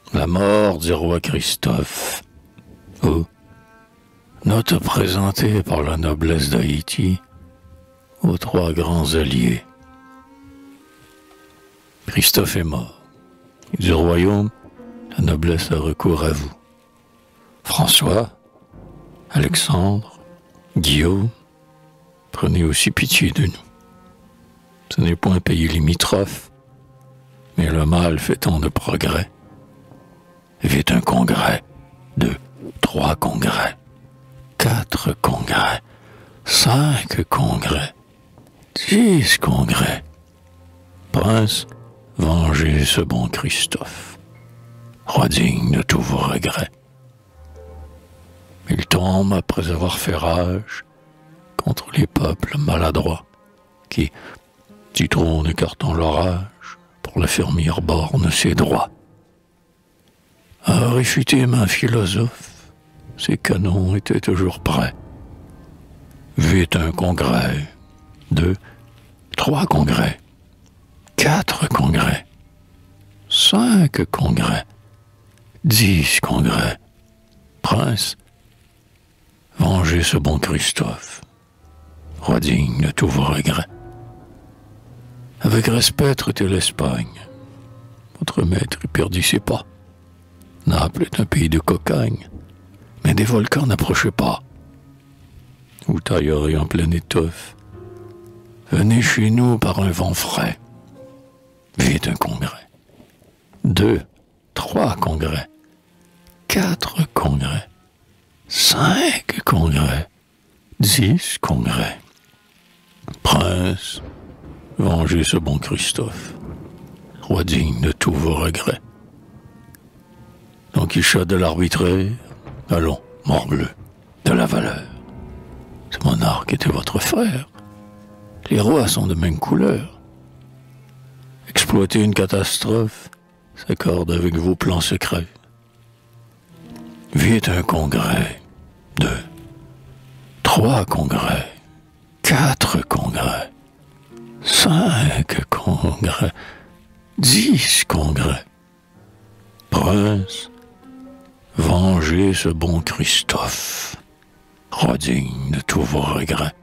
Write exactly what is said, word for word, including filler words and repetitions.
La mort du roi Christophe. Ou, note présentée par la noblesse d'Haïti aux trois grands alliés. Christophe est mort. Du royaume, la noblesse a recours à vous. François, Alexandre, Guillaume, prenez aussi pitié de nous. Ce n'est point un pays limitrophe, mais le mal fait tant de progrès. Vite un congrès, deux, trois congrès, quatre congrès, cinq congrès, dix congrès. Prince, vengez ce bon Christophe, roi digne de tous vos regrets. Il tombe après avoir fait rage contre les peuples maladroits qui, du trône écartant l'orage, pour l'affermir bornent ses droits. À réfuter main philosophe, ses canons étaient toujours prêts. Vite un congrès, deux, trois congrès, quatre congrès, cinq congrès, dix congrès. Prince, vengez ce bon Christophe, roi digne de tous vos regrets. Avec respect, traitez l'Espagne. Votre maître y perdit ses pas. Naples est un pays de cocagne, mais des volcans n'approchez pas. Vous taillerez en pleine étoffe. Venez chez nous par un vent frais. Vite un congrès. Deux, trois congrès. Quatre congrès. Cinq congrès. Dix congrès. Prince, vengez ce bon Christophe, roi digne de tous vos regrets. Don Quichotte de l'arbitraire, allons, morbleu, de la valeur. Ce monarque était votre frère. Les rois sont de même couleur. Exploiter une catastrophe s'accorde avec vos plans secrets. Vite un congrès, deux, trois congrès, quatre congrès, cinq congrès, dix congrès. Prince, vengez ce bon Christophe, roi digne de tous vos regrets.